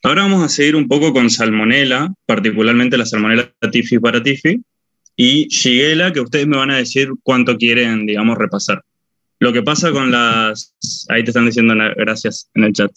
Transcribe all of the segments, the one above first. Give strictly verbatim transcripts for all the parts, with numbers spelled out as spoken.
Ahora vamos a seguir un poco con Salmonella, particularmente la Salmonella typhi paratyphi, y Shigella, que ustedes me van a decir cuánto quieren, digamos, repasar. Lo que pasa con las... Ahí te están diciendo gracias en el chat.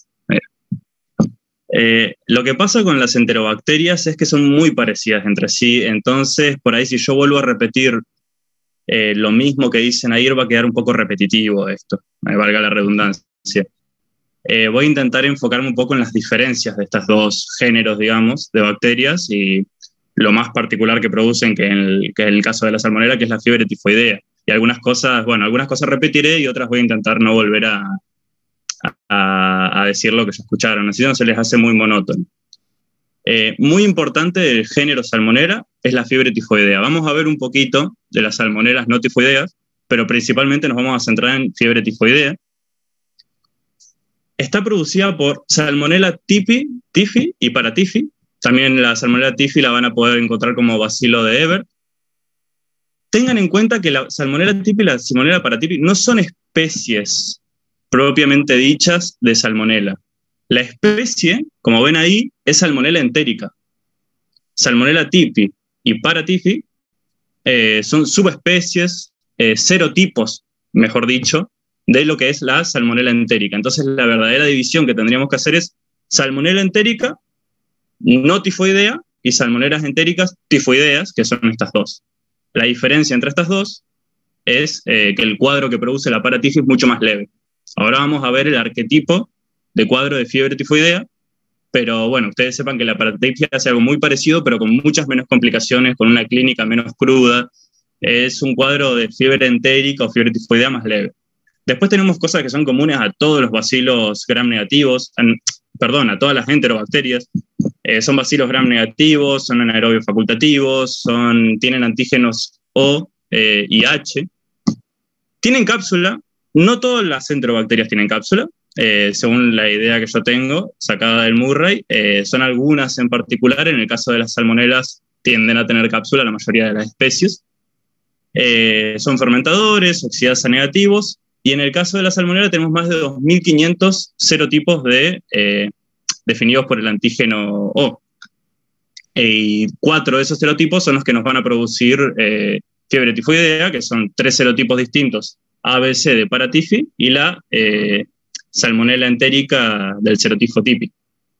Eh, lo que pasa con las enterobacterias es que son muy parecidas entre sí, entonces por ahí si yo vuelvo a repetir eh, lo mismo que dicen ahí va a quedar un poco repetitivo esto, me valga la redundancia. Eh, voy a intentar enfocarme un poco en las diferencias de estos dos géneros, digamos, de bacterias y lo más particular que producen, que en el, que en el caso de la salmonela, que es la fiebre tifoidea. Y algunas cosas, bueno, algunas cosas repetiré y otras voy a intentar no volver a, a, a decir lo que ya escucharon, así no se les hace muy monótono. Eh, muy importante del género salmonera es la fiebre tifoidea. Vamos a ver un poquito de las salmonelas no tifoideas, pero principalmente nos vamos a centrar en fiebre tifoidea. Está producida por Salmonella typhi, typhi y paratyphi. También la Salmonella typhi la van a poder encontrar como bacilo de Ebert. Tengan en cuenta que la Salmonella typhi y la Salmonella paratyphi no son especies propiamente dichas de Salmonella. La especie, como ven ahí, es Salmonella entérica. Salmonella typhi y paratyphi eh, son subespecies, eh, serotipos, mejor dicho, de lo que es la Salmonella entérica. Entonces, la verdadera división que tendríamos que hacer es Salmonella entérica, no tifoidea, y Salmonellas entéricas tifoideas, que son estas dos. La diferencia entre estas dos es eh, que el cuadro que produce la paratyphi es mucho más leve. Ahora vamos a ver el arquetipo de cuadro de fiebre tifoidea, pero bueno, ustedes sepan que la paratyphi hace algo muy parecido, pero con muchas menos complicaciones, con una clínica menos cruda. Es un cuadro de fiebre entérica o fiebre tifoidea más leve. Después tenemos cosas que son comunes a todos los bacilos gram negativos, en, perdón, a todas las enterobacterias. Eh, son bacilos gram negativos, son anaerobios facultativos, son, tienen antígenos O eh, y H. Tienen cápsula. No todas las enterobacterias tienen cápsula, eh, según la idea que yo tengo, sacada del Murray. Eh, son algunas en particular, en el caso de las salmonelas tienden a tener cápsula la mayoría de las especies. Eh, son fermentadores, oxidasa negativos, y en el caso de la salmonela tenemos más de dos mil quinientos serotipos de, eh, definidos por el antígeno O. Y cuatro de esos serotipos son los que nos van a producir eh, fiebre tifoidea, que son tres serotipos distintos, A B C de paratyphi y la eh, salmonella entérica del serotipo típico.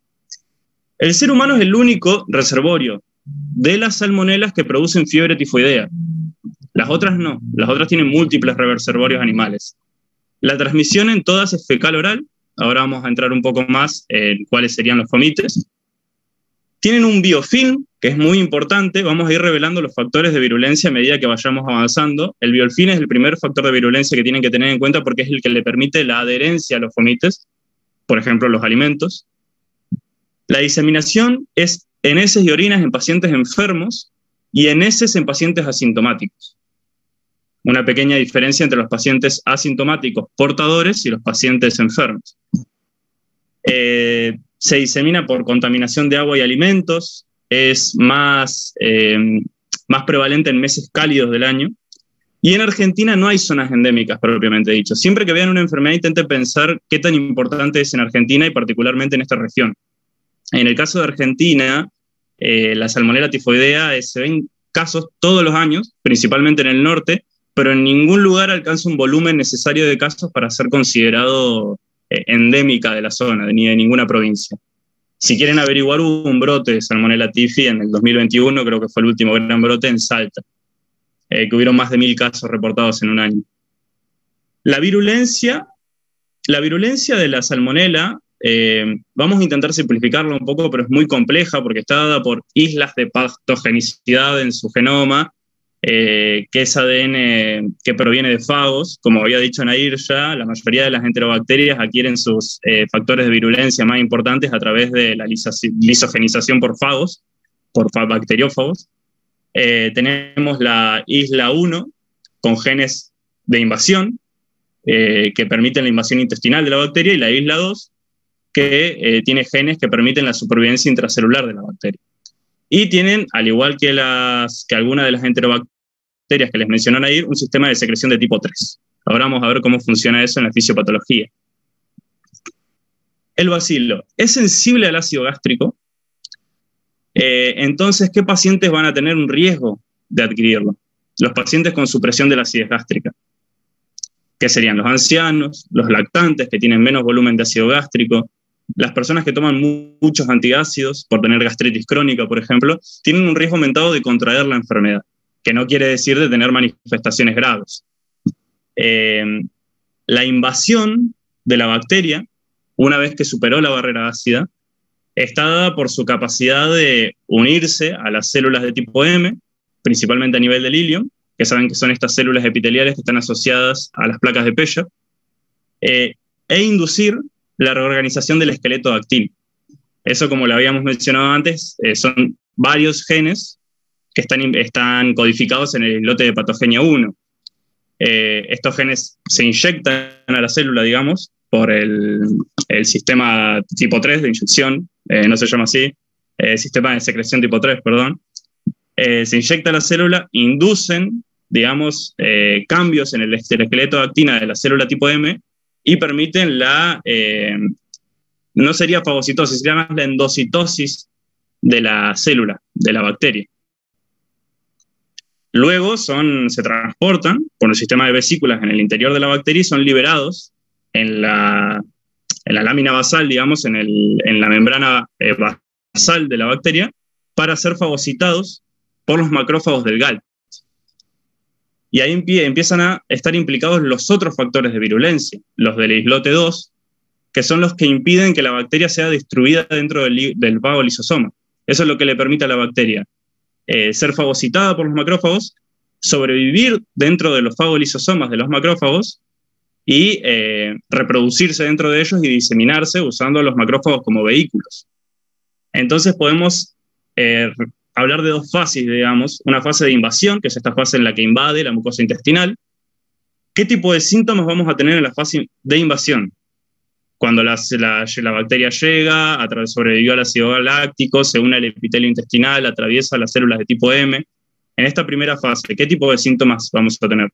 El ser humano es el único reservorio de las salmonelas que producen fiebre tifoidea. Las otras no, las otras tienen múltiples reservorios animales. La transmisión en todas es fecal-oral. Ahora vamos a entrar un poco más en cuáles serían los fomites. Tienen un biofilm, que es muy importante. Vamos a ir revelando los factores de virulencia a medida que vayamos avanzando. El biofilm es el primer factor de virulencia que tienen que tener en cuenta porque es el que le permite la adherencia a los fomites, por ejemplo, los alimentos. La diseminación es en heces y orinas en pacientes enfermos y en heces en pacientes asintomáticos. Una pequeña diferencia entre los pacientes asintomáticos portadores y los pacientes enfermos. Eh, se disemina por contaminación de agua y alimentos, es más, eh, más prevalente en meses cálidos del año, y en Argentina no hay zonas endémicas propiamente dicho. Siempre que vean una enfermedad intenten pensar qué tan importante es en Argentina y particularmente en esta región. En el caso de Argentina, eh, la salmonella tifoidea eh, se ven casos todos los años, principalmente en el norte, pero en ningún lugar alcanza un volumen necesario de casos para ser considerado eh, endémica de la zona, ni de ninguna provincia. Si quieren averiguar, hubo un brote de Salmonella typhi en el dos mil veintiuno, creo que fue el último gran brote en Salta, eh, que hubieron más de mil casos reportados en un año. La virulencia, la virulencia de la salmonella, eh, vamos a intentar simplificarlo un poco, pero es muy compleja porque está dada por islas de patogenicidad en su genoma, Eh, que es A D N que proviene de fagos. Como había dicho Nair ya, la mayoría de las enterobacterias adquieren sus eh, factores de virulencia más importantes a través de la lisogenización por fagos, por bacteriófagos. Eh, tenemos la isla uno, con genes de invasión, eh, que permiten la invasión intestinal de la bacteria, y la isla dos, que eh, tiene genes que permiten la supervivencia intracelular de la bacteria. Y tienen, al igual que, las, que algunas de las enterobacterias que les mencionaron ahí, un sistema de secreción de tipo tres. Ahora vamos a ver cómo funciona eso en la fisiopatología. el bacilo es sensible al ácido gástrico, eh, entonces, ¿qué pacientes van a tener un riesgo de adquirirlo? Los pacientes con supresión de la acidez gástrica, que serían los ancianos, los lactantes que tienen menos volumen de ácido gástrico, las personas que toman mu muchos antiácidos por tener gastritis crónica, por ejemplo, tienen un riesgo aumentado de contraer la enfermedad, que no quiere decir de tener manifestaciones graves. Eh, la invasión de la bacteria, una vez que superó la barrera ácida, está dada por su capacidad de unirse a las células de tipo M, principalmente a nivel del ilium, que saben que son estas células epiteliales que están asociadas a las placas de Peyer, eh, e inducir la reorganización del esqueleto actínico. Eso, como lo habíamos mencionado antes, eh, son varios genes que están, están codificados en el islote de patogenia uno. Eh, estos genes se inyectan a la célula, digamos, por el, el sistema tipo tres de inyección, eh, no se llama así, eh, sistema de secreción tipo tres, perdón. Eh, se inyecta a la célula, inducen, digamos, eh, cambios en el, el esqueleto de actina de la célula tipo M y permiten la, eh, no sería fagocitosis, sería más la endocitosis de la célula, de la bacteria. Luego son, se transportan por el sistema de vesículas en el interior de la bacteria y son liberados en la, en la lámina basal, digamos, en, el, en la membrana eh, basal de la bacteria, para ser fagocitados por los macrófagos del GALT. Y ahí empie, empiezan a estar implicados los otros factores de virulencia, los del islote dos, que son los que impiden que la bacteria sea destruida dentro del, del vago lisosoma. Eso es lo que le permite a la bacteria eh, ser fagocitada por los macrófagos, sobrevivir dentro de los fagolisosomas de los macrófagos y eh, reproducirse dentro de ellos y diseminarse usando los macrófagos como vehículos. Entonces podemos eh, hablar de dos fases, digamos, una fase de invasión, que es esta fase en la que invade la mucosa intestinal. ¿Qué tipo de síntomas vamos a tener en la fase de invasión? Cuando la, la, la bacteria llega, sobrevivió al ácido láctico, se une al epitelio intestinal, atraviesa las células de tipo M. En esta primera fase, ¿qué tipo de síntomas vamos a tener?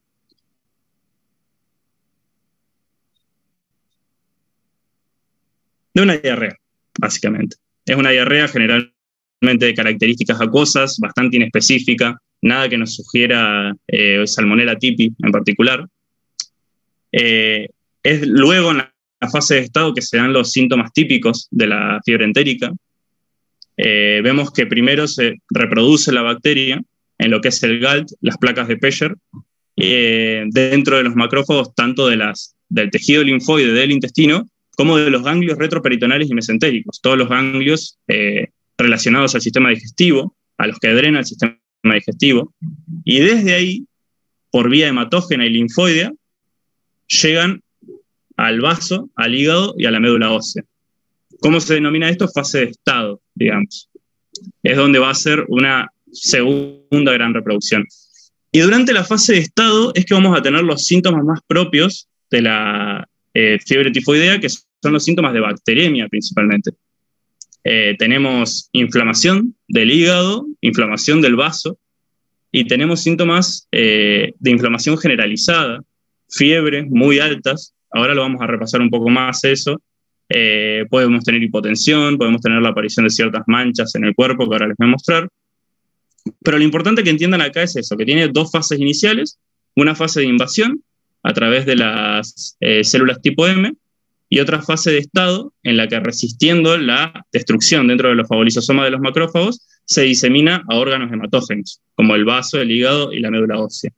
De una diarrea, básicamente. Es una diarrea generalmente de características acuosas, bastante inespecífica, nada que nos sugiera eh, Salmonella typhi en particular. Eh, es luego en la la fase de estado que se dan los síntomas típicos de la fiebre entérica. Eh, vemos que primero se reproduce la bacteria en lo que es el GALT, las placas de Peyer, eh, dentro de los macrófagos, tanto de las, del tejido linfoide del intestino, como de los ganglios retroperitonales y mesentéricos, todos los ganglios eh, relacionados al sistema digestivo, a los que drena el sistema digestivo, y desde ahí, por vía hematógena y linfoidea, llegan al vaso, al hígado y a la médula ósea. ¿Cómo se denomina esto? Fase de estado, digamos. Es donde va a ser una segunda gran reproducción. Y durante la fase de estado es que vamos a tener los síntomas más propios de la eh, fiebre tifoidea, que son los síntomas de bacteremia principalmente. Eh, tenemos inflamación del hígado, inflamación del vaso, y tenemos síntomas eh, de inflamación generalizada, fiebres muy altas. Ahora lo vamos a repasar un poco más eso. Eh, podemos tener hipotensión, podemos tener la aparición de ciertas manchas en el cuerpo que ahora les voy a mostrar. Pero lo importante que entiendan acá es eso, que tiene dos fases iniciales, una fase de invasión a través de las eh, células tipo M y otra fase de estado en la que, resistiendo la destrucción dentro de los fagolisosomas de los macrófagos, se disemina a órganos hematógenos, como el vaso, el hígado y la médula ósea.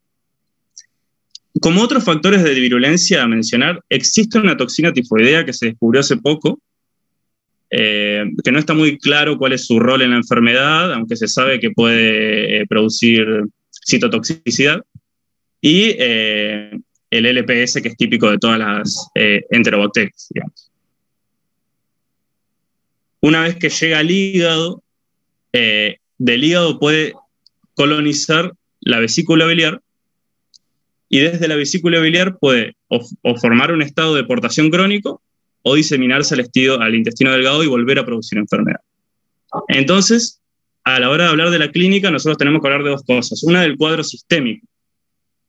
Como otros factores de virulencia a mencionar, existe una toxina tifoidea que se descubrió hace poco, eh, que no está muy claro cuál es su rol en la enfermedad, aunque se sabe que puede eh, producir citotoxicidad, y eh, el L P S, que es típico de todas las eh, enterobacterias, digamos. Una vez que llega al hígado, eh, del hígado puede colonizar la vesícula biliar, y desde la vesícula biliar puede o, o formar un estado de portación crónico o diseminarse al, estido, al intestino delgado y volver a producir enfermedad. Entonces, a la hora de hablar de la clínica, nosotros tenemos que hablar de dos cosas. Una del cuadro sistémico.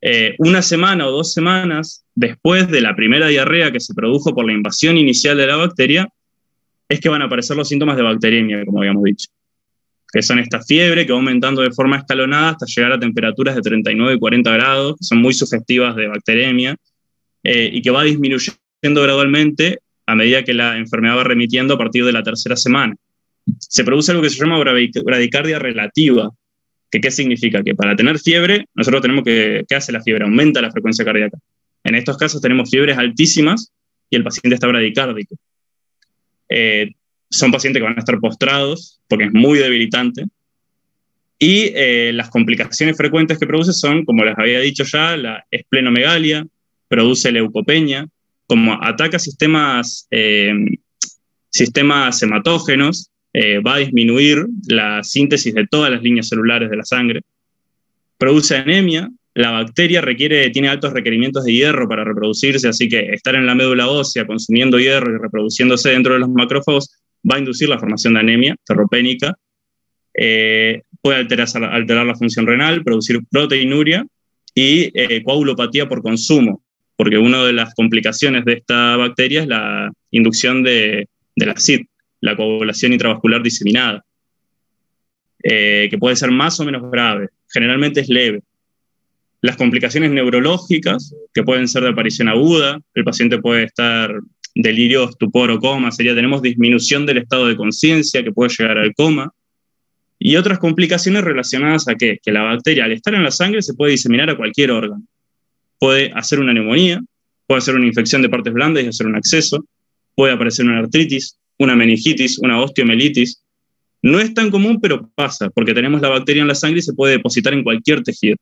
eh, una semana o dos semanas después de la primera diarrea que se produjo por la invasión inicial de la bacteria, es que van a aparecer los síntomas de bacteriemia, como habíamos dicho, que son esta fiebre que va aumentando de forma escalonada hasta llegar a temperaturas de treinta y nueve y cuarenta grados, que son muy sugestivas de bacteriemia, eh, y que va disminuyendo gradualmente a medida que la enfermedad va remitiendo a partir de la tercera semana. Se produce algo que se llama bradicardia relativa, que ¿qué significa? Que para tener fiebre, nosotros tenemos que, ¿qué hace la fiebre? Aumenta la frecuencia cardíaca. En estos casos tenemos fiebres altísimas y el paciente está bradicárdico. Eh, son pacientes que van a estar postrados porque es muy debilitante. Y eh, las complicaciones frecuentes que produce son, como les había dicho ya, la esplenomegalia, produce leucopenia, como ataca sistemas, eh, sistemas hematógenos, eh, va a disminuir la síntesis de todas las líneas celulares de la sangre, produce anemia. La bacteria requiere, tiene altos requerimientos de hierro para reproducirse, así que estar en la médula ósea consumiendo hierro y reproduciéndose dentro de los macrófagos va a inducir la formación de anemia ferropénica, eh, puede alterar, alterar la función renal, producir proteinuria y eh, coagulopatía por consumo, porque una de las complicaciones de esta bacteria es la inducción de, de la S I D, la coagulación intravascular diseminada, eh, que puede ser más o menos grave, generalmente es leve. Las complicaciones neurológicas, que pueden ser de aparición aguda, el paciente puede estar delirio, estupor o coma, sería, tenemos disminución del estado de conciencia, que puede llegar al coma, y otras complicaciones relacionadas a ¿qué? Que la bacteria, al estar en la sangre, se puede diseminar a cualquier órgano. Puede hacer una neumonía, puede hacer una infección de partes blandas y hacer un absceso, puede aparecer una artritis, una meningitis, una osteomelitis. No es tan común, pero pasa, porque tenemos la bacteria en la sangre y se puede depositar en cualquier tejido.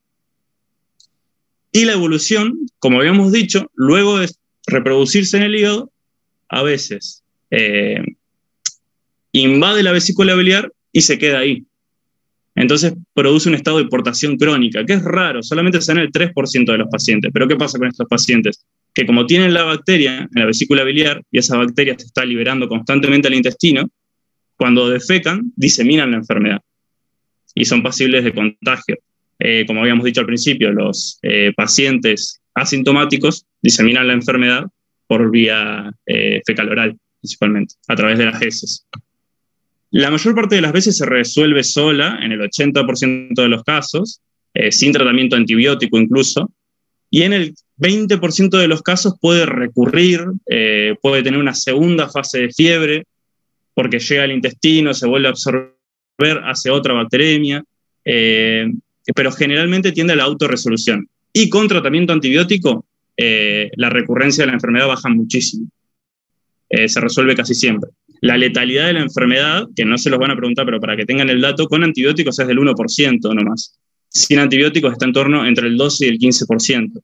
Y la evolución, como habíamos dicho, luego de reproducirse en el hígado, a veces eh, invade la vesícula biliar y se queda ahí. Entonces produce un estado de portación crónica, que es raro, solamente se da en el tres por ciento de los pacientes. Pero ¿qué pasa con estos pacientes? Que como tienen la bacteria en la vesícula biliar y esa bacteria se está liberando constantemente al intestino, cuando defecan, diseminan la enfermedad y son pasibles de contagio. Eh, como habíamos dicho al principio, los eh, pacientes asintomáticos diseminan la enfermedad por vía eh, fecal-oral, principalmente, a través de las heces. La mayor parte de las veces se resuelve sola, en el ochenta por ciento de los casos, eh, sin tratamiento antibiótico incluso, y en el veinte por ciento de los casos puede recurrir, eh, puede tener una segunda fase de fiebre, porque llega al intestino, se vuelve a absorber, hace otra bacteriemia, eh, pero generalmente tiende a la autorresolución. Y con tratamiento antibiótico, eh, la recurrencia de la enfermedad baja muchísimo. Eh, se resuelve casi siempre. La letalidad de la enfermedad, que no se los van a preguntar, pero para que tengan el dato, con antibióticos es del uno por ciento nomás. Sin antibióticos está en torno entre el doce y el quince por ciento.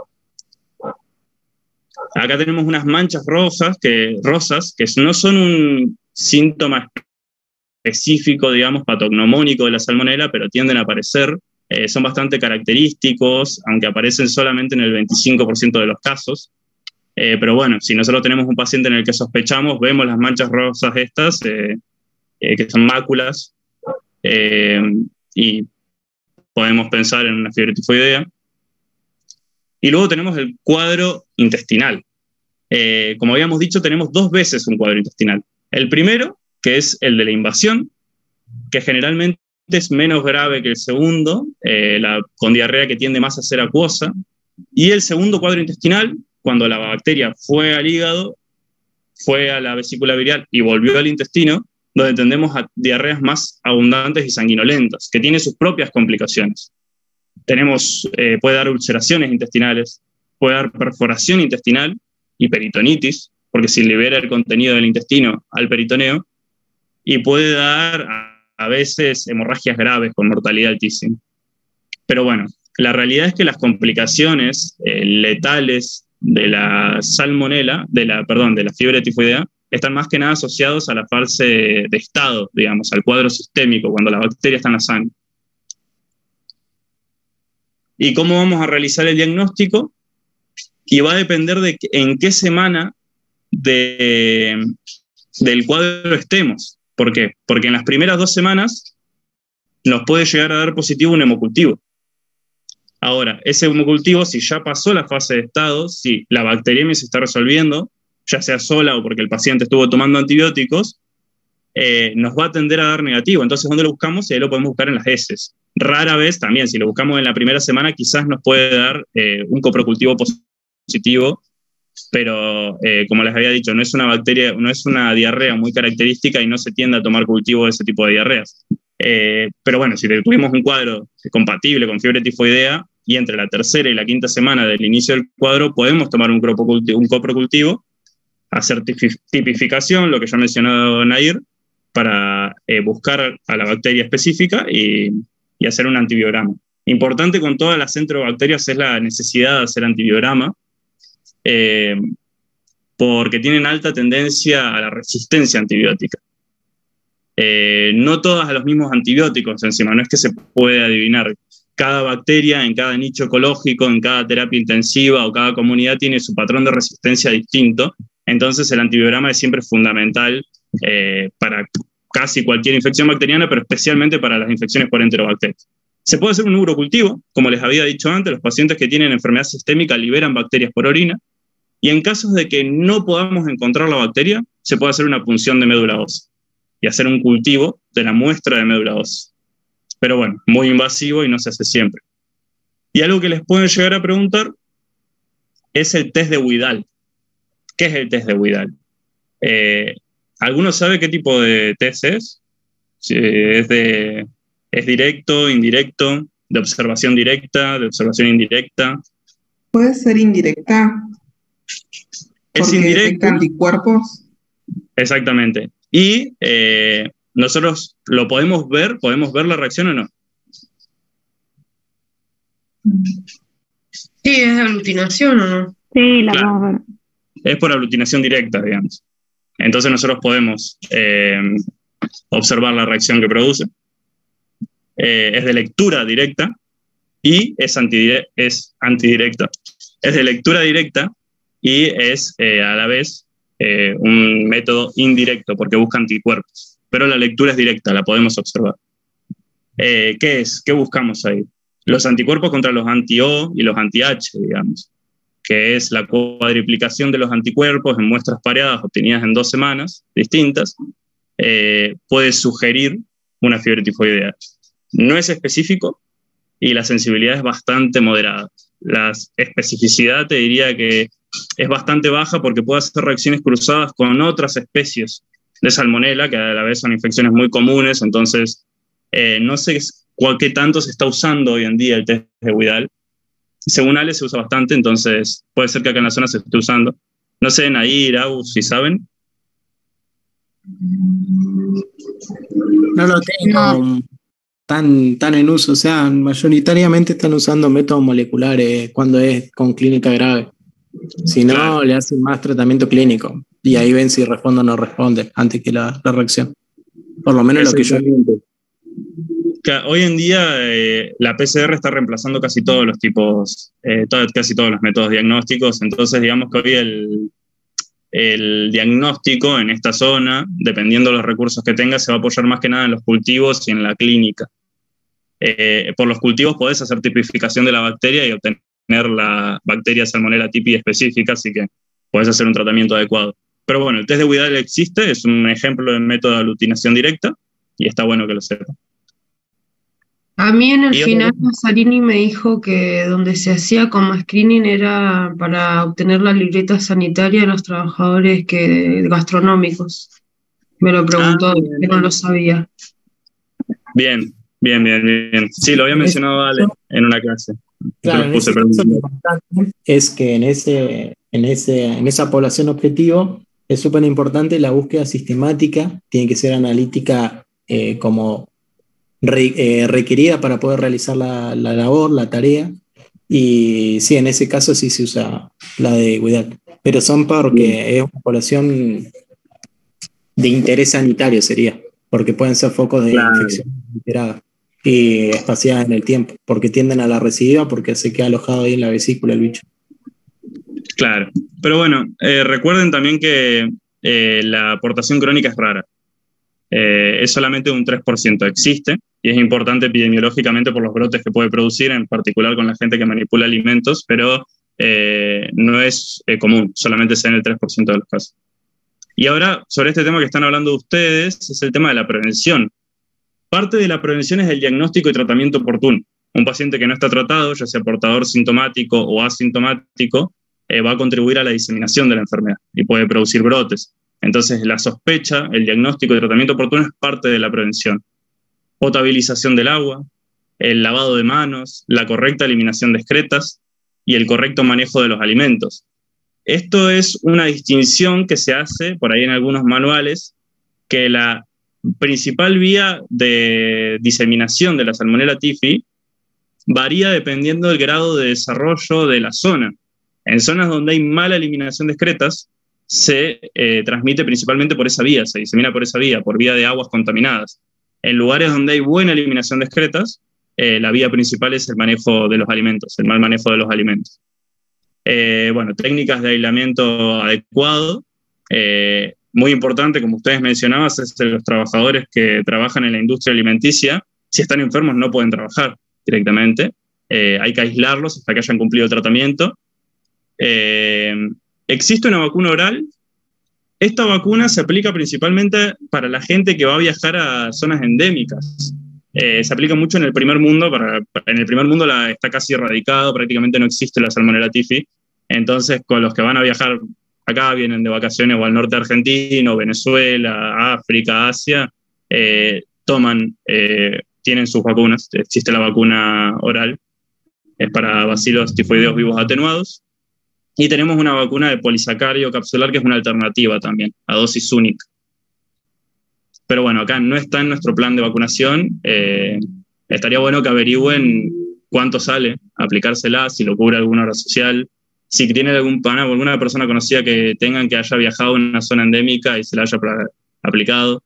Acá tenemos unas manchas rosas que, rosas, que no son un síntoma específico, digamos, patognomónico de la salmonela, pero tienden a aparecer. Eh, son bastante característicos, aunque aparecen solamente en el veinticinco por ciento de los casos. Eh, pero bueno, si nosotros tenemos un paciente en el que sospechamos, vemos las manchas rosas estas, eh, eh, que son máculas, eh, y podemos pensar en una fiebre tifoidea. Y luego tenemos el cuadro intestinal. Eh, como habíamos dicho, tenemos dos veces un cuadro intestinal. El primero, que es el de la invasión, que generalmente es menos grave que el segundo, eh, la, con diarrea que tiende más a ser acuosa. Y el segundo cuadro intestinal, cuando la bacteria fue al hígado, fue a la vesícula biliar y volvió al intestino, donde tendemos a diarreas más abundantes y sanguinolentas, que tiene sus propias complicaciones. Tenemos, eh, puede dar ulceraciones intestinales, puede dar perforación intestinal y peritonitis, porque se libera el contenido del intestino al peritoneo, y puede dar a, a veces hemorragias graves con mortalidad altísima. Pero bueno, la realidad es que las complicaciones eh, letales de la salmonela, de la, perdón, de la fiebre tifoidea, están más que nada asociados a la fase de estado, digamos, al cuadro sistémico, cuando la bacteria está en la sangre. ¿Y cómo vamos a realizar el diagnóstico? Y va a depender de en qué semana de, del cuadro estemos. ¿Por qué? Porque en las primeras dos semanas nos puede llegar a dar positivo un hemocultivo. Ahora, ese homocultivo, si ya pasó la fase de estado, si la bacteriemia se está resolviendo, ya sea sola o porque el paciente estuvo tomando antibióticos, eh, nos va a tender a dar negativo. Entonces, ¿dónde lo buscamos? Y ahí lo podemos buscar en las heces. Rara vez también, si lo buscamos en la primera semana, quizás nos puede dar eh, un coprocultivo positivo, pero eh, como les había dicho, no es una bacteria, no es una diarrea muy característica y no se tiende a tomar cultivo de ese tipo de diarreas. Eh, pero bueno, si tuvimos un cuadro compatible con fiebre tifoidea y entre la tercera y la quinta semana del inicio del cuadro podemos tomar un, un coprocultivo, hacer tipificación, lo que ya mencionó Nair, para eh, buscar a la bacteria específica y, y hacer un antibiograma. Importante con todas las enterobacterias es la necesidad de hacer antibiograma, eh, porque tienen alta tendencia a la resistencia antibiótica. Eh, no todas a los mismos antibióticos encima, no es que se puede adivinar. Cada bacteria en cada nicho ecológico, en cada terapia intensiva o cada comunidad tiene su patrón de resistencia distinto, entonces el antibiograma es siempre fundamental eh, para casi cualquier infección bacteriana, pero especialmente para las infecciones por enterobacterias. Se puede hacer un urocultivo, como les había dicho antes, los pacientes que tienen enfermedad sistémica liberan bacterias por orina, y en casos de que no podamos encontrar la bacteria, se puede hacer una punción de médula ósea y hacer un cultivo de la muestra de médula ósea. Pero bueno, muy invasivo y no se hace siempre. Y algo que les pueden llegar a preguntar es el test de Widal. ¿Qué es el test de Widal? Eh, ¿Alguno sabe qué tipo de test es? Si es, de, ¿Es directo, indirecto, de observación directa, de observación indirecta? Puede ser indirecta. Es indirecto. Detecta anticuerpos. Exactamente. Y eh, nosotros lo podemos ver, podemos ver la reacción o no. Sí, es de aglutinación o no. Sí, la Claro. podemos ver. Es por aglutinación directa, digamos. Entonces nosotros podemos eh, observar la reacción que produce. Eh, es de lectura directa y es, antidire es antidirecta. Es de lectura directa y es eh, a la vez eh, un método indirecto porque busca anticuerpos. Pero la lectura es directa, la podemos observar. Eh, ¿Qué es? ¿Qué buscamos ahí? Los anticuerpos contra los anti-O y los anti-H, digamos, que es la cuadriplicación de los anticuerpos en muestras pareadas obtenidas en dos semanas distintas, eh, puede sugerir una fiebre tifoidea. No es específico y la sensibilidad es bastante moderada. La especificidad te diría que es bastante baja porque puede hacer reacciones cruzadas con otras especies de salmonela, que a la vez son infecciones muy comunes, entonces eh, no sé qué tanto se está usando hoy en día el test de Widal. Según Ale se usa bastante, entonces puede ser que acá en la zona se esté usando. No sé, Nair, Agus, si saben. No lo tengo tan, tan en uso, o sea, mayoritariamente están usando métodos moleculares cuando es con clínica grave. Si no, claro, le hacen más tratamiento clínico y ahí ven si responde o no responde antes que la, la reacción. Por lo menos lo que yo vi. Hoy en día eh, la P C R está reemplazando casi todos los tipos, eh, todo, casi todos los métodos diagnósticos, entonces digamos que hoy el, el diagnóstico en esta zona, dependiendo de los recursos que tenga, se va a apoyar más que nada en los cultivos y en la clínica. Eh, por los cultivos podés hacer tipificación de la bacteria y obtener la bacteria Salmonella typhi específica, así que podés hacer un tratamiento adecuado. Pero bueno, el test de Widal existe, es un ejemplo de método de aglutinación directa y está bueno que lo sepan. A mí en el final Mazzarini me dijo que donde se hacía como screening era para obtener la libreta sanitaria de los trabajadores que, gastronómicos. Me lo preguntó, ah, que no lo sabía. Bien, bien, bien, bien. Sí, lo había mencionado Ale en una clase. Claro, en ese caso lo importante es que en, ese, en, ese, en esa población objetivo es súper importante la búsqueda sistemática, tiene que ser analítica eh, como Re, eh, requerida para poder realizar la, la labor, la tarea, y sí, en ese caso sí se usa la de Widal, pero son porque es una población de interés sanitario sería, porque pueden ser focos de claro. infección reiterada y espaciadas en el tiempo, porque tienden a la recidiva porque se queda alojado ahí en la vesícula el bicho. Claro, pero bueno, eh, recuerden también que eh, la aportación crónica es rara. eh, es solamente un tres por ciento. Existe y es importante epidemiológicamente por los brotes que puede producir, en particular con la gente que manipula alimentos, pero eh, no es eh, común, solamente se en el tres por ciento de los casos. Y ahora, sobre este tema que están hablando ustedes, es el tema de la prevención. Parte de la prevención es el diagnóstico y tratamiento oportuno. Un paciente que no está tratado, ya sea portador sintomático o asintomático, eh, va a contribuir a la diseminación de la enfermedad y puede producir brotes. Entonces, la sospecha, el diagnóstico y tratamiento oportuno es parte de la prevención. Potabilización del agua, el lavado de manos, la correcta eliminación de excretas y el correcto manejo de los alimentos. Esto es una distinción que se hace por ahí en algunos manuales, que la principal vía de diseminación de la Salmonella typhi varía dependiendo del grado de desarrollo de la zona. En zonas donde hay mala eliminación de excretas, se eh, transmite principalmente por esa vía, se disemina por esa vía, por vía de aguas contaminadas. En lugares donde hay buena eliminación de excretas, eh, la vía principal es el manejo de los alimentos, el mal manejo de los alimentos. Eh, bueno, técnicas de aislamiento adecuado, eh, muy importante, como ustedes mencionaban, es de los trabajadores que trabajan en la industria alimenticia, si están enfermos no pueden trabajar directamente, eh, hay que aislarlos hasta que hayan cumplido el tratamiento. Eh, existe una vacuna oral. Esta vacuna se aplica principalmente para la gente que va a viajar a zonas endémicas. Eh, se aplica mucho en el primer mundo, para, en el primer mundo la, está casi erradicado, prácticamente no existe la Salmonella typhi, entonces con los que van a viajar acá, vienen de vacaciones o al norte argentino, Venezuela, África, Asia, eh, toman, eh, tienen sus vacunas, existe la vacuna oral, es para bacilos tifoideos vivos atenuados, y tenemos una vacuna de polisacario capsular que es una alternativa también, a dosis única. Pero bueno, acá no está en nuestro plan de vacunación. Eh, estaría bueno que averigüen cuánto sale aplicársela, si lo cubre alguna obra social, si tiene algún pana o alguna persona conocida que tengan que haya viajado a una zona endémica y se la haya aplicado.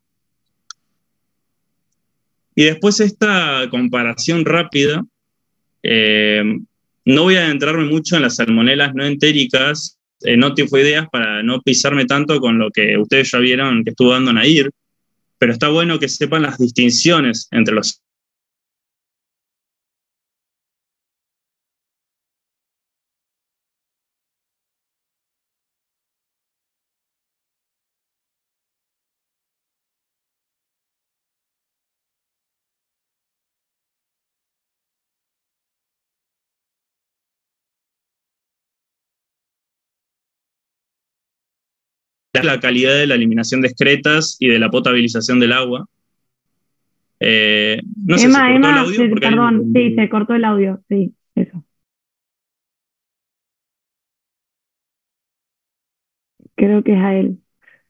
Y después esta comparación rápida, eh, no voy a adentrarme mucho en las salmonelas no entéricas, eh, no tifoideas, para no pisarme tanto con lo que ustedes ya vieron que estuvo dando Nair, pero está bueno que sepan las distinciones entre los la calidad de la eliminación de excretas y de la potabilización del agua. Eh, no sé, Emma, ¿se cortó Emma, el audio? sí, Porque perdón, hay... sí, se cortó el audio, sí, eso. Creo que es a él.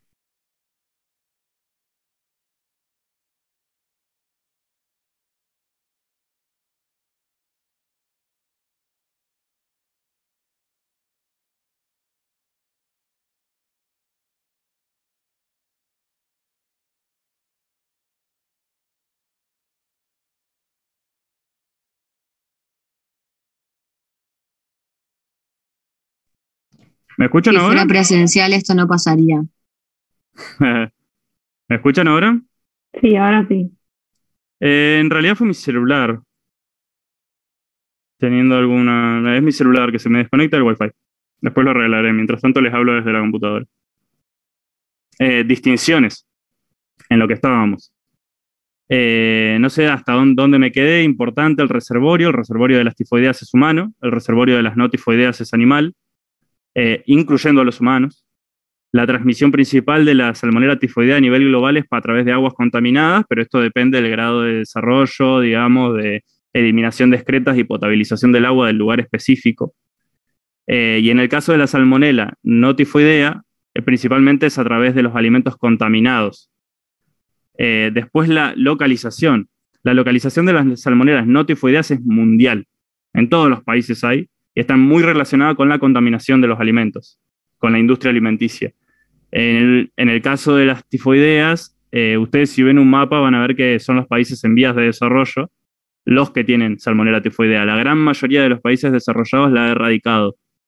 ¿Me escuchan Si ahora? fuera presencial esto no pasaría. ¿Me escuchan ahora? Sí, ahora sí. Eh, en realidad fue mi celular. Teniendo alguna... Es mi celular que se me desconecta el Wi-Fi. Después lo arreglaré. Mientras tanto les hablo desde la computadora. Eh, distinciones en lo que estábamos. Eh, no sé hasta dónde, dónde me quedé. Importante el reservorio. El reservorio de las tifoideas es humano. El reservorio de las no tifoideas es animal, eh, incluyendo a los humanos. La transmisión principal de la Salmonella tifoidea a nivel global es a través de aguas contaminadas, pero esto depende del grado de desarrollo, digamos, de eliminación de excretas y potabilización del agua del lugar específico. Eh, y en el caso de la Salmonella no tifoidea, eh, principalmente es a través de los alimentos contaminados. Eh, después la localización. La localización de las salmonelas no tifoideas es mundial. En todos los países hay, y está muy relacionada con la contaminación de los alimentos, con la industria alimenticia. En el, en el caso de las tifoideas, eh, ustedes si ven un mapa van a ver que son los países en vías de desarrollo los que tienen Salmonella tifoidea. La gran mayoría de los países desarrollados la ha erradicado.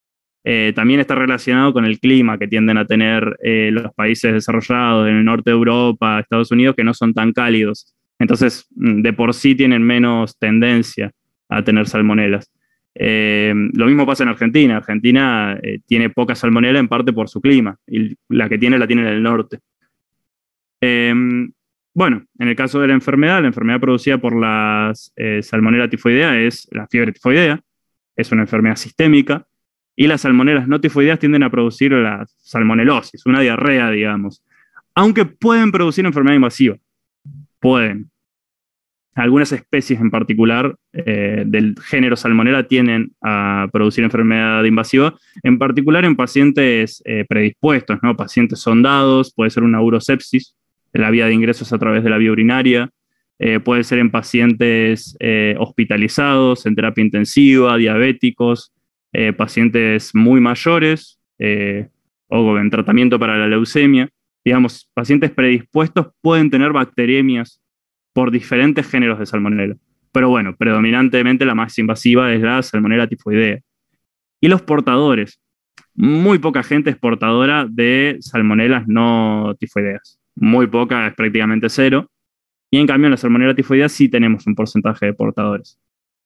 eh, también está relacionado con el clima que tienden a tener eh, los países desarrollados en el norte de Europa, Estados Unidos, que no son tan cálidos. Entonces, de por sí tienen menos tendencia a tener salmonelas. Eh, lo mismo pasa en Argentina. Argentina eh, tiene poca salmonela en parte por su clima, y la que tiene la tiene en el norte. Eh, bueno, en el caso de la enfermedad, la enfermedad producida por la eh, salmonela tifoidea es la fiebre tifoidea, es una enfermedad sistémica, y las salmonelas no tifoideas tienden a producir la salmonelosis, una diarrea, digamos, aunque pueden producir enfermedad invasiva, pueden. Algunas especies en particular eh, del género Salmonella tienden a producir enfermedad invasiva, en particular en pacientes eh, predispuestos, ¿no? Pacientes sondados, puede ser una urosepsis, la vía de ingresos a través de la vía urinaria, eh, puede ser en pacientes eh, hospitalizados, en terapia intensiva, diabéticos, eh, pacientes muy mayores eh, o en tratamiento para la leucemia. Digamos, pacientes predispuestos pueden tener bacteriemias por diferentes géneros de salmonela. Pero bueno, predominantemente la más invasiva es la salmonela tifoidea. Y los portadores. Muy poca gente es portadora de salmonelas no tifoideas. Muy poca, es prácticamente cero. Y en cambio en la salmonela tifoidea sí tenemos un porcentaje de portadores.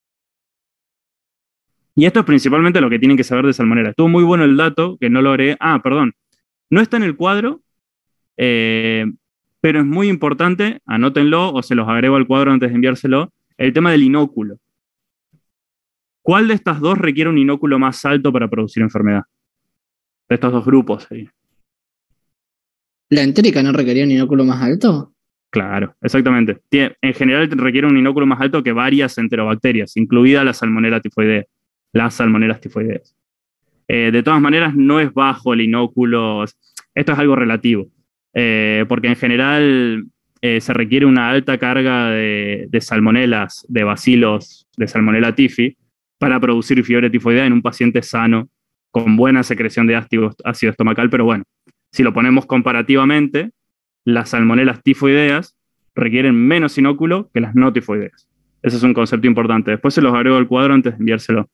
Y esto es principalmente lo que tienen que saber de salmonela. Estuvo muy bueno el dato, que no lo agregué. Ah, perdón. No está en el cuadro, eh, pero es muy importante, anótenlo o se los agrego al cuadro antes de enviárselo, el tema del inóculo. ¿Cuál de estas dos requiere un inóculo más alto para producir enfermedad? De estos dos grupos. ¿Sí? ¿La entérica no requería un inóculo más alto? Claro, exactamente. Tiene, en general requiere un inóculo más alto que varias enterobacterias, incluida la salmonela tifoidea, las salmonelas tifoideas. Eh, de todas maneras, no es bajo el inóculo, esto es algo relativo. Eh, porque en general eh, se requiere una alta carga de, de salmonelas, de bacilos de salmonella tifi, para producir fiebre tifoidea en un paciente sano, con buena secreción de ácido, ácido estomacal, pero bueno, si lo ponemos comparativamente, las salmonelas tifoideas requieren menos inóculo que las no tifoideas. Ese es un concepto importante. Después se los agrego al cuadro antes de enviárselo.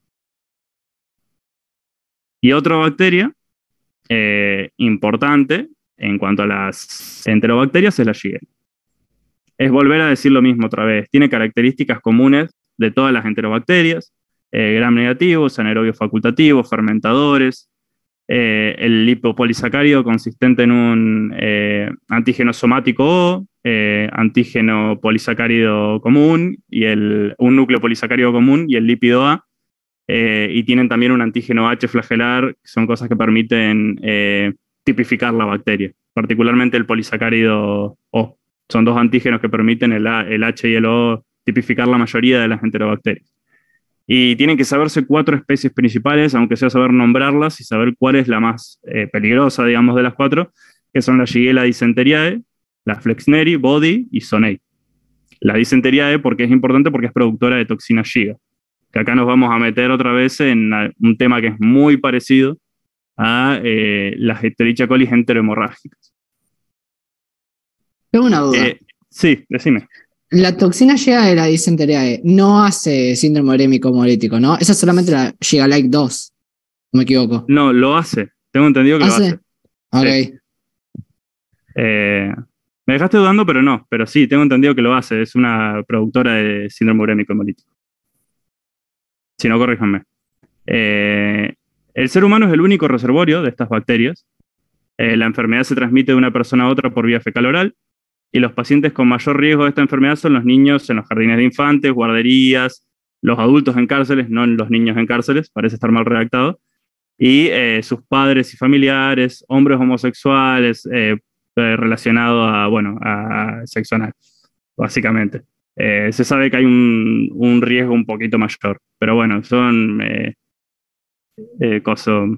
Y otra bacteria eh, importante en cuanto a las enterobacterias es la Shigella. Es volver a decir lo mismo otra vez. Tiene características comunes de todas las enterobacterias, eh, gram negativos, anaerobios facultativos, fermentadores, eh, el lipopolisacárido consistente en un eh, antígeno somático O, eh, antígeno polisacárido común, y el, un núcleo polisacárido común y el lípido A, eh, y tienen también un antígeno H flagelar, que son cosas que permiten eh, tipificar la bacteria, particularmente el polisacárido O. Son dos antígenos que permiten el, A, el H y el O tipificar la mayoría de las enterobacterias. Y tienen que saberse cuatro especies principales, aunque sea saber nombrarlas y saber cuál es la más eh, peligrosa, digamos, de las cuatro, que son la Shigella dysenteriae, la Flexneri, Body y Sonei. La Dysenteriae porque es importante porque es productora de toxina Shiga, que acá nos vamos a meter otra vez en un tema que es muy parecido a eh, las Escherichia coli enterohemorrágicas. Tengo una duda. Eh, sí, decime. La toxina Shiga de la Dysenteriae no hace síndrome urémico hemolítico, ¿no? Esa es solamente la Shiga-like dos, no me equivoco. No, lo hace. Tengo entendido que ¿Hace? lo hace. Ok. Sí. Eh, me dejaste dudando, pero no. Pero sí, tengo entendido que lo hace. Es una productora de síndrome urémico hemolítico. Si no, corríjanme. Eh, el ser humano es el único reservorio de estas bacterias. Eh, la enfermedad se transmite de una persona a otra por vía fecal oral. Y los pacientes con mayor riesgo de esta enfermedad son los niños en los jardines de infantes, guarderías, los adultos en cárceles, no los niños en cárceles, parece estar mal redactado, y eh, sus padres y familiares, hombres homosexuales, eh, eh, relacionados a, bueno, a sexo anal, básicamente. Eh, se sabe que hay un, un riesgo un poquito mayor, pero bueno, son eh, eh, cosas...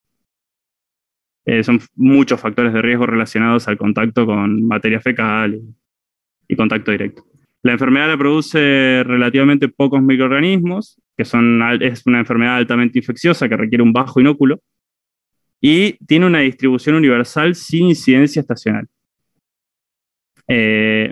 Eh, son muchos factores de riesgo relacionados al contacto con materia fecal y, y contacto directo. La enfermedad la produce relativamente pocos microorganismos, que son, es una enfermedad altamente infecciosa que requiere un bajo inóculo, y tiene una distribución universal sin incidencia estacional. Eh,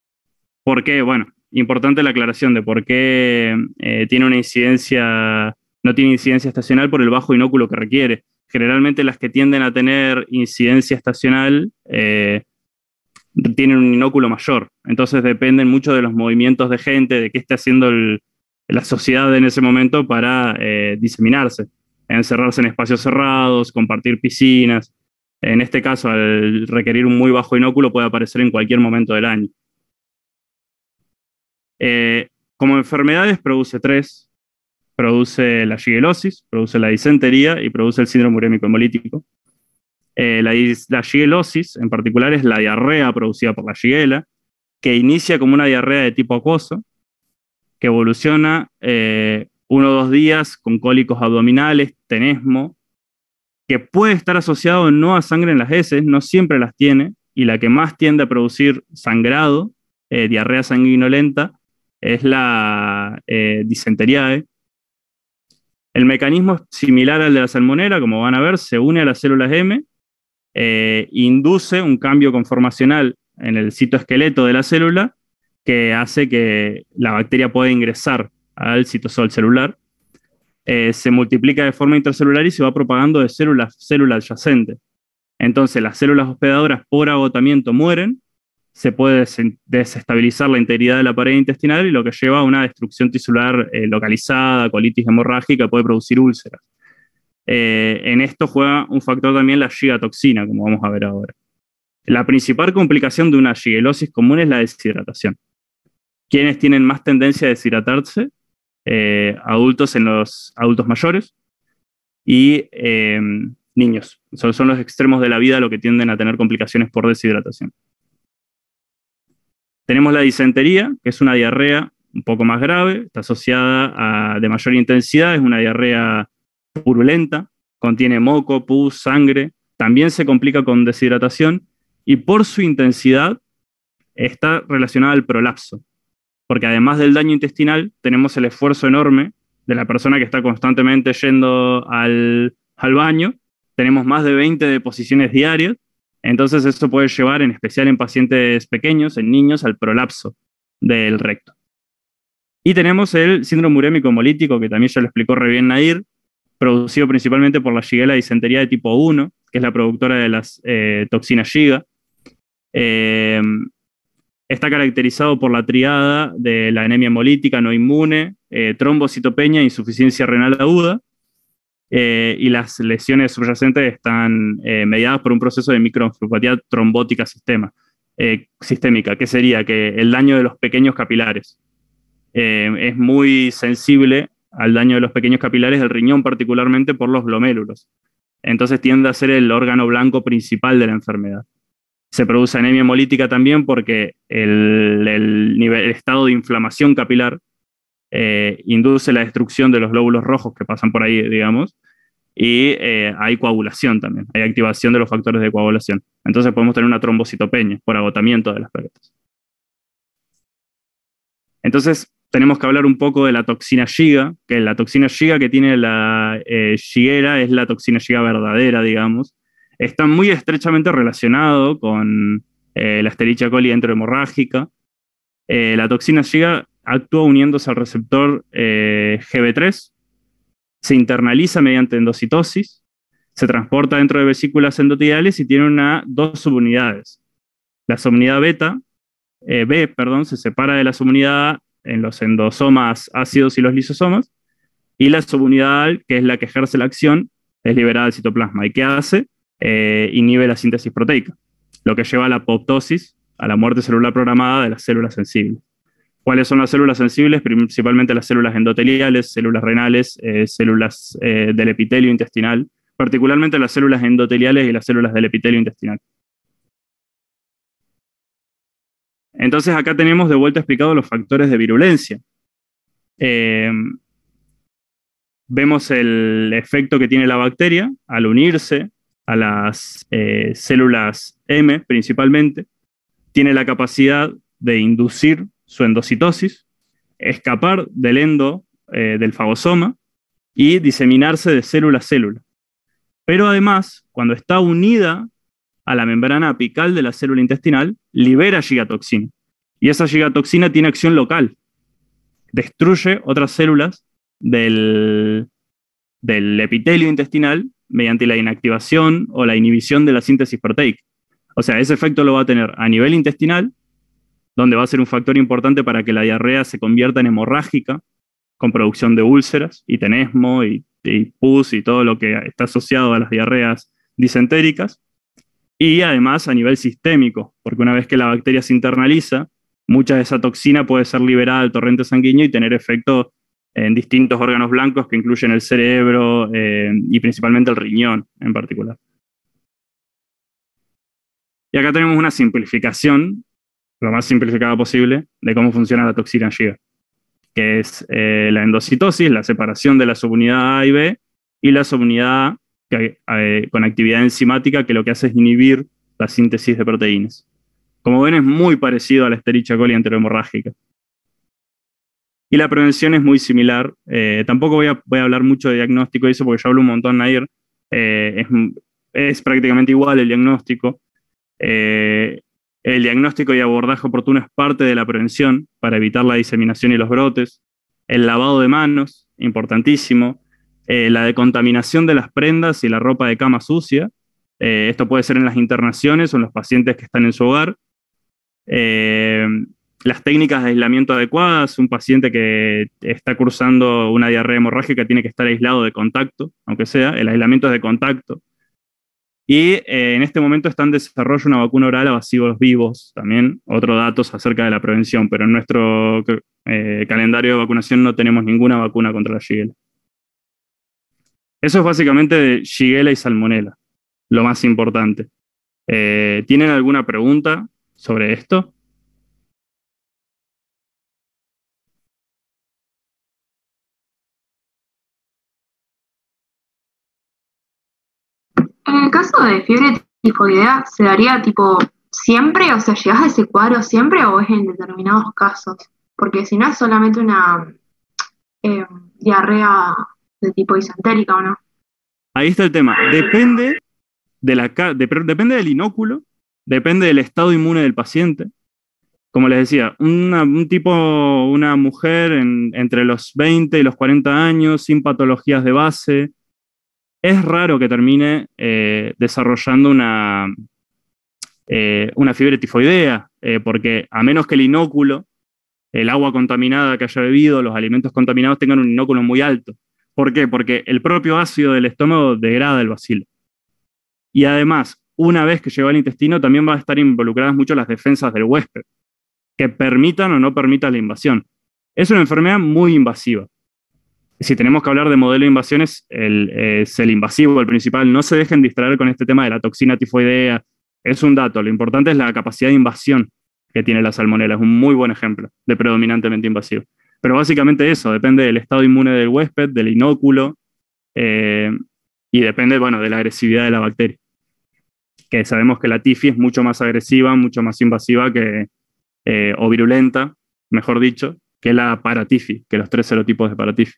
¿Por qué? Bueno, importante la aclaración de por qué eh, tiene una incidencia no tiene incidencia estacional por el bajo inóculo que requiere. Generalmente las que tienden a tener incidencia estacional eh, tienen un inóculo mayor, entonces dependen mucho de los movimientos de gente, de qué esté haciendo el, la sociedad en ese momento para eh, diseminarse, encerrarse en espacios cerrados, compartir piscinas. En este caso, al requerir un muy bajo inóculo, puede aparecer en cualquier momento del año. Eh, como enfermedades produce tres. Produce la shigelosis, produce la disentería y produce el síndrome urémico hemolítico. Eh, la, la shigelosis, en particular, es la diarrea producida por la shigela, que inicia como una diarrea de tipo acuoso, que evoluciona eh, uno o dos días con cólicos abdominales, tenesmo, que puede estar asociado no a sangre en las heces, no siempre las tiene, y la que más tiende a producir sangrado, eh, diarrea sanguinolenta, es la eh, disenteriae. El mecanismo es similar al de la salmonela, como van a ver, se une a las células M, eh, induce un cambio conformacional en el citoesqueleto de la célula que hace que la bacteria pueda ingresar al citosol celular, eh, se multiplica de forma intracelular y se va propagando de célula a célula adyacente. Entonces las células hospedadoras por agotamiento mueren, se puede desestabilizar la integridad de la pared intestinal y lo que lleva a una destrucción tisular eh, localizada, colitis hemorrágica, puede producir úlceras. Eh, en esto juega un factor también la shigatoxina, como vamos a ver ahora. La principal complicación de una shigelosis común es la deshidratación. ¿Quiénes tienen más tendencia a deshidratarse? Eh, adultos en los adultos mayores y eh, niños. Son, son los extremos de la vida los que tienden a tener complicaciones por deshidratación. Tenemos la disentería, que es una diarrea un poco más grave, está asociada a de mayor intensidad, es una diarrea purulenta, contiene moco, pus, sangre, también se complica con deshidratación y por su intensidad está relacionada al prolapso, porque además del daño intestinal tenemos el esfuerzo enorme de la persona que está constantemente yendo al, al baño, tenemos más de veinte deposiciones diarias. Entonces eso puede llevar, en especial en pacientes pequeños, en niños, al prolapso del recto. Y tenemos el síndrome urémico hemolítico, que también ya lo explicó re bien Nair, producido principalmente por la Shigella disentería de tipo uno, que es la productora de las eh, toxinas Shiga. Eh, está caracterizado por la triada de la anemia hemolítica no inmune, eh, trombocitopenia e insuficiencia renal aguda. Eh, y las lesiones subyacentes están eh, mediadas por un proceso de microangiopatía trombótica sistema, eh, sistémica, que sería que el daño de los pequeños capilares. Eh, es muy sensible al daño de los pequeños capilares del riñón, particularmente por los glomérulos. Entonces tiende a ser el órgano blanco principal de la enfermedad. Se produce anemia hemolítica también porque el, el, nivel, el estado de inflamación capilar Eh, induce la destrucción de los glóbulos rojos que pasan por ahí, digamos, y eh, hay coagulación también, hay activación de los factores de coagulación. Entonces podemos tener una trombocitopenia por agotamiento de las plaquetas. Entonces tenemos que hablar un poco de la toxina Shiga, que la toxina Shiga que tiene la eh, Shigella es la toxina Shiga verdadera, digamos. Está muy estrechamente relacionado con eh, la Escherichia coli enterohemorrágica. Eh, la toxina Shiga actúa uniéndose al receptor eh, G B tres, se internaliza mediante endocitosis, se transporta dentro de vesículas endoteliales y tiene una, dos subunidades. La subunidad beta, eh, B, perdón, se separa de la subunidad A en los endosomas ácidos y los lisosomas, y la subunidad A, que es la que ejerce la acción, es liberada del citoplasma. ¿Y qué hace? Eh, inhibe la síntesis proteica, lo que lleva a la apoptosis, a la muerte celular programada de las células sensibles. ¿Cuáles son las células sensibles? Principalmente las células endoteliales, células renales, eh, células eh, del epitelio intestinal, particularmente las células endoteliales y las células del epitelio intestinal. Entonces acá tenemos de vuelta explicados los factores de virulencia. Eh, vemos el efecto que tiene la bacteria al unirse a las eh, células M principalmente. Tiene la capacidad de inducir su endocitosis, escapar del endo eh, del fagosoma y diseminarse de célula a célula. Pero además, cuando está unida a la membrana apical de la célula intestinal, libera gigatoxina. Y esa gigatoxina tiene acción local. Destruye otras células del, del epitelio intestinal mediante la inactivación o la inhibición de la síntesis proteica. O sea, ese efecto lo va a tener a nivel intestinal, donde va a ser un factor importante para que la diarrea se convierta en hemorrágica, con producción de úlceras y tenesmo y, y pus y todo lo que está asociado a las diarreas disentéricas. Y además a nivel sistémico, porque una vez que la bacteria se internaliza, mucha de esa toxina puede ser liberada al torrente sanguíneo y tener efecto en distintos órganos blancos que incluyen el cerebro eh, y principalmente el riñón en particular. Y acá tenemos una simplificación, lo más simplificada posible, de cómo funciona la toxina Shiga, que es eh, la endocitosis, la separación de la subunidad A y B, y la subunidad A que, eh, con actividad enzimática que lo que hace es inhibir la síntesis de proteínas. Como ven, es muy parecido a la Escherichia coli enterohemorrágica. Y la prevención es muy similar. Eh, tampoco voy a, voy a hablar mucho de diagnóstico y eso porque yo hablo un montón ayer. Eh, es, es prácticamente igual el diagnóstico. Eh, el diagnóstico y abordaje oportuno es parte de la prevención para evitar la diseminación y los brotes. El lavado de manos, importantísimo. Eh, la decontaminación de las prendas y la ropa de cama sucia. Eh, esto puede ser en las internaciones o en los pacientes que están en su hogar. Eh, las técnicas de aislamiento adecuadas. Un paciente que está cursando una diarrea hemorrágica tiene que estar aislado de contacto, aunque sea. El aislamiento es de contacto. Y eh, en este momento está en desarrollo una vacuna oral a bacilos vivos, también otros datos acerca de la prevención, pero en nuestro eh, calendario de vacunación no tenemos ninguna vacuna contra la Shigella. Eso es básicamente de Shigella y Salmonella, lo más importante. Eh, ¿Tienen alguna pregunta sobre esto? En el caso de fiebre tifoidea, ¿se daría tipo siempre? O sea, ¿llegas a ese cuadro siempre o es en determinados casos? Porque si no es solamente una eh, diarrea de tipo disentérica, ¿o no? Ahí está el tema. Depende, de la, de, depende del inóculo, depende del estado inmune del paciente. Como les decía, una, un tipo, una mujer en, entre los veinte y los cuarenta años, sin patologías de base, es raro que termine eh, desarrollando una, eh, una fiebre tifoidea, eh, porque a menos que el inóculo, el agua contaminada que haya bebido, los alimentos contaminados tengan un inóculo muy alto. ¿Por qué? Porque el propio ácido del estómago degrada el bacilo. Y además, una vez que llegó al intestino, también va a estar involucradas mucho las defensas del huésped, que permitan o no permitan la invasión. Es una enfermedad muy invasiva. Si tenemos que hablar de modelo de invasiones, el, es el invasivo, el principal. No se dejen distraer con este tema de la toxina tifoidea. Es un dato. Lo importante es la capacidad de invasión que tiene la salmonela. Es un muy buen ejemplo de predominantemente invasivo. Pero básicamente eso, depende del estado inmune del huésped, del inóculo, eh, y depende, bueno, de la agresividad de la bacteria. Que sabemos que la tifi es mucho más agresiva, mucho más invasiva que, eh, o virulenta, mejor dicho, que la paratifi, que los tres serotipos de paratifi.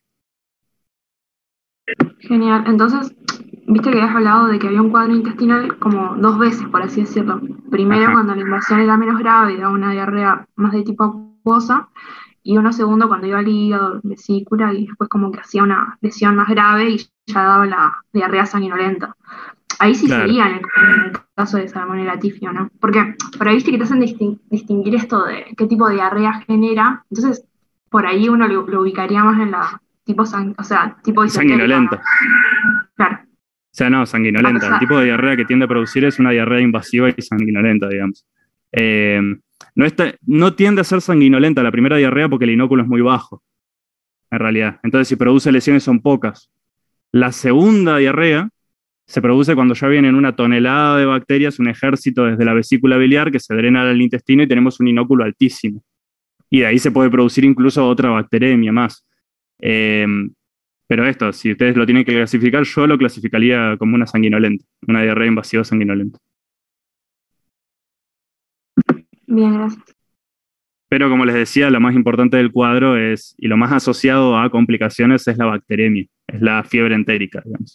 Genial. Entonces, viste que habías hablado de que había un cuadro intestinal como dos veces, por así decirlo. Primero, Ajá. cuando la invasión era menos grave y daba una diarrea más de tipo acuosa, y uno segundo cuando iba al hígado, vesícula, y después como que hacía una lesión más grave y ya daba la diarrea sanguinolenta. Ahí sí claro. sería en el, en el caso de Salmonella tifi, ¿no? Porque por ahí viste que te hacen disting, distinguir esto de qué tipo de diarrea genera, entonces por ahí uno lo, lo ubicaría más en la tipo, sang, o sea, tipo sanguinolenta. Claro. O sea, no, sanguinolenta. El tipo de diarrea que tiende a producir es una diarrea invasiva y sanguinolenta, digamos. Eh, no, está, no tiende a ser sanguinolenta la primera diarrea porque el inóculo es muy bajo, en realidad. Entonces, si produce lesiones son pocas. La segunda diarrea se produce cuando ya vienen una tonelada de bacterias, un ejército desde la vesícula biliar que se drena al intestino y tenemos un inóculo altísimo. Y de ahí se puede producir incluso otra bacteremia más. Eh, pero esto, si ustedes lo tienen que clasificar, yo lo clasificaría como una sanguinolenta, una diarrea invasiva sanguinolenta. Bien, gracias. Pero como les decía, lo más importante del cuadro es, y lo más asociado a complicaciones es la bacteremia, es la fiebre entérica, digamos.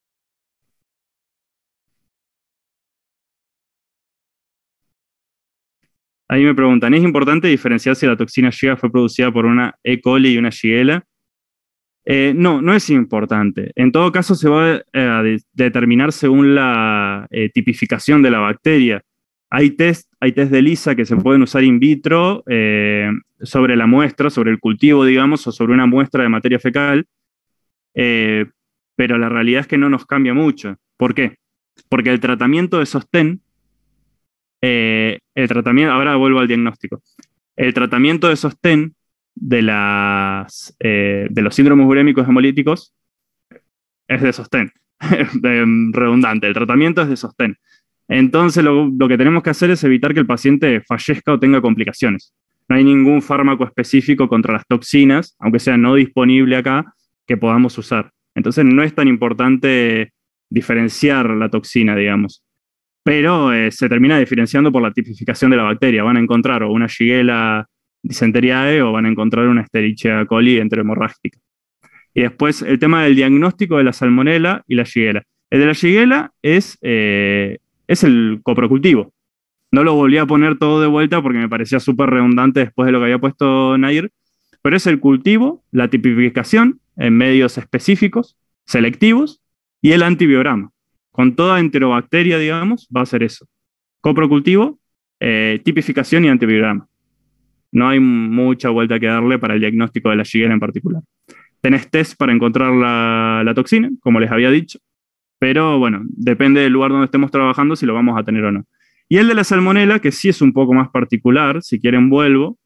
Ahí me preguntan, ¿es importante diferenciar si la toxina Shiga fue producida por una E. coli y una Shigella? Eh, no, no es importante. En todo caso, se va eh, a de- determinar según la eh, tipificación de la bacteria. Hay test, hay test de ELISA que se pueden usar in vitro eh, sobre la muestra, sobre el cultivo, digamos, o sobre una muestra de materia fecal, eh, pero la realidad es que no nos cambia mucho. ¿Por qué? Porque el tratamiento de sostén, eh, el tratamiento, ahora vuelvo al diagnóstico, el tratamiento de sostén de, las, eh, de los síndromes urémicos hemolíticos es de sostén, de- redundante, el tratamiento es de sostén. Entonces lo, lo que tenemos que hacer es evitar que el paciente fallezca o tenga complicaciones. No hay ningún fármaco específico contra las toxinas, aunque sea no disponible acá, que podamos usar. Entonces no es tan importante diferenciar la toxina, digamos. Pero eh, se termina diferenciando por la tipificación de la bacteria. Van a encontrar o una Shigella dysenteriae o van a encontrar una Escherichia coli enterohemorrágica. Y después el tema del diagnóstico de la salmonela y la Shigella. El de la Shigella es, eh, es el coprocultivo. No lo volví a poner todo de vuelta porque me parecía súper redundante después de lo que había puesto Nair, pero es el cultivo, la tipificación en medios específicos, selectivos, y el antibiograma. Con toda enterobacteria, digamos, va a ser eso. Coprocultivo, eh, tipificación y antibiograma. No hay mucha vuelta que darle para el diagnóstico de la Shigella en particular. Tenés test para encontrar la, la toxina, como les había dicho, pero bueno, depende del lugar donde estemos trabajando si lo vamos a tener o no. Y el de la salmonela, que sí es un poco más particular, si quieren vuelvo,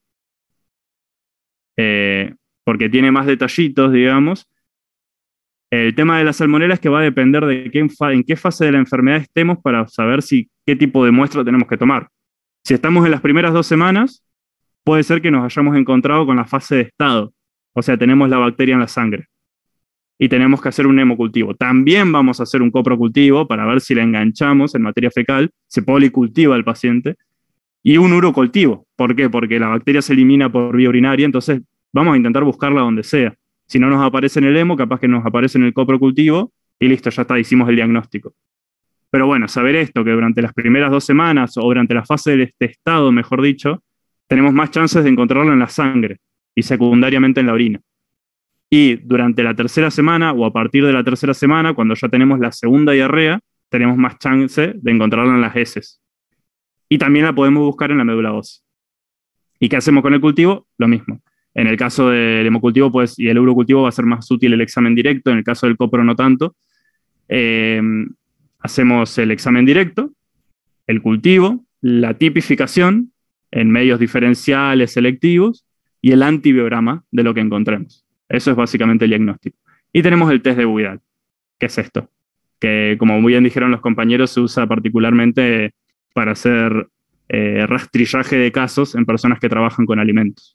eh, porque tiene más detallitos, digamos. El tema de la salmonela es que va a depender de qué, en qué fase de la enfermedad estemos para saber si, qué tipo de muestra tenemos que tomar. Si estamos en las primeras dos semanas, puede ser que nos hayamos encontrado con la fase de estado, o sea, tenemos la bacteria en la sangre y tenemos que hacer un hemocultivo. También vamos a hacer un coprocultivo para ver si la enganchamos en materia fecal, se policultiva el paciente, y un urocultivo. ¿Por qué? Porque la bacteria se elimina por vía urinaria, entonces vamos a intentar buscarla donde sea. Si no nos aparece en el hemo, capaz que nos aparece en el coprocultivo y listo, ya está, hicimos el diagnóstico. Pero bueno, saber esto, que durante las primeras dos semanas o durante la fase del estado, mejor dicho, tenemos más chances de encontrarlo en la sangre y secundariamente en la orina. Y durante la tercera semana o a partir de la tercera semana, cuando ya tenemos la segunda diarrea, tenemos más chance de encontrarla en las heces. Y también la podemos buscar en la médula ósea. ¿Y qué hacemos con el cultivo? Lo mismo. En el caso del hemocultivo pues, y el urocultivo va a ser más útil el examen directo, en el caso del copro no tanto. Eh, hacemos el examen directo, el cultivo, la tipificación en medios diferenciales selectivos y el antibiograma de lo que encontremos. Eso es básicamente el diagnóstico. Y tenemos el test de Widal, que es esto, que como muy bien dijeron los compañeros, se usa particularmente para hacer eh, rastrillaje de casos en personas que trabajan con alimentos.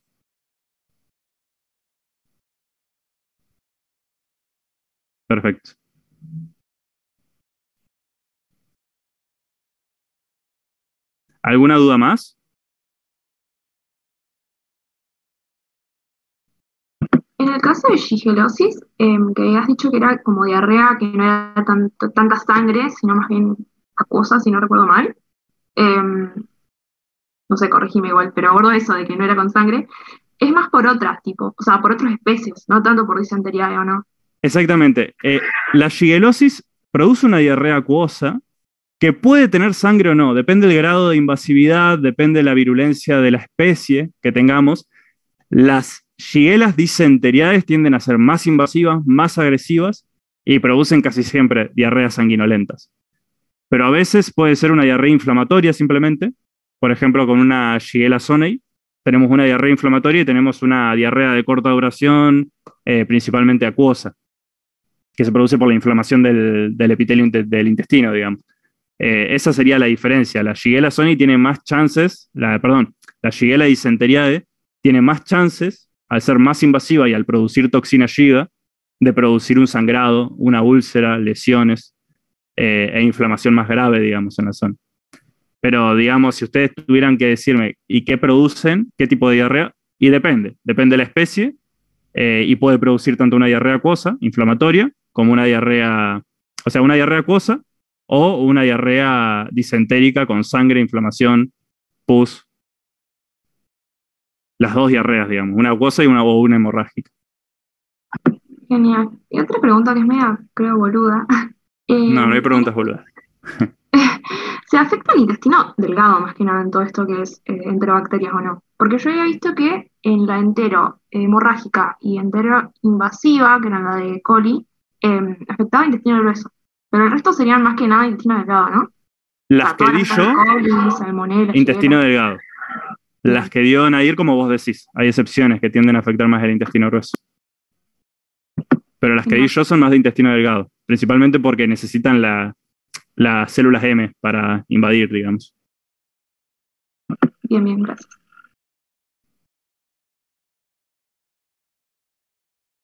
Perfecto. ¿Alguna duda más? En el caso de shigelosis, eh, que habías dicho que era como diarrea, que no era tanto, tanta sangre, sino más bien acuosa, si no recuerdo mal. Eh, no sé, corregime igual, pero abordo eso de que no era con sangre. Es más por otras tipo, o sea, por otras especies, no tanto por disentería o no. Exactamente. Eh, la shigelosis produce una diarrea acuosa que puede tener sangre o no, depende del grado de invasividad, depende de la virulencia de la especie que tengamos. Las Shigellas disenteriaes tienden a ser más invasivas, más agresivas y producen casi siempre diarreas sanguinolentas. Pero a veces puede ser una diarrea inflamatoria simplemente. Por ejemplo, con una Shigella sonnei tenemos una diarrea inflamatoria y tenemos una diarrea de corta duración, eh, principalmente acuosa, que se produce por la inflamación del, del epitelio del intestino, digamos. Eh, esa sería la diferencia. La Shigella sonnei tiene más chances, la, perdón, la Shigella dysenteriae tiene más chances, al ser más invasiva y al producir toxina Shiga, de producir un sangrado, una úlcera, lesiones eh, e inflamación más grave, digamos, en la zona. Pero, digamos, si ustedes tuvieran que decirme, ¿y qué producen? ¿Qué tipo de diarrea? Y depende, depende de la especie, eh, y puede producir tanto una diarrea acuosa, inflamatoria, como una diarrea, o sea, una diarrea acuosa, o una diarrea disentérica con sangre, inflamación, pus. Las dos diarreas, digamos, una acuosa y una, o una hemorrágica. Genial. Y otra pregunta que es media, creo, boluda. Eh, No, no hay preguntas boludas. ¿Se afecta el intestino delgado más que nada en todo esto que es eh, enterobacterias o no? Porque yo había visto que en la entero hemorrágica y entero invasiva, que era la de coli, eh, afectaba el intestino grueso. Pero el resto serían más que nada intestino delgado, ¿no? Las O sea, que todas di las yo, coli, salmonela, intestino Shigella. delgado. Las que dio Nair, como vos decís, hay excepciones que tienden a afectar más el intestino grueso. Pero las que di yo son más de intestino delgado, principalmente porque necesitan la, las células M para invadir, digamos. Bien, bien, gracias.